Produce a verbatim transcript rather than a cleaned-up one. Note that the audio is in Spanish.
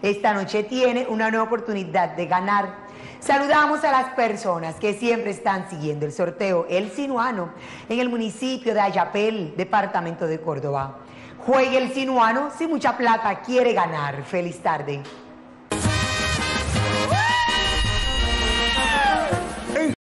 esta noche tiene una nueva oportunidad de ganar. Saludamos a las personas que siempre están siguiendo el sorteo El Sinuano en el municipio de Ayapel, departamento de Córdoba. Juegue el Sinuano si mucha plata quiere ganar. Feliz tarde.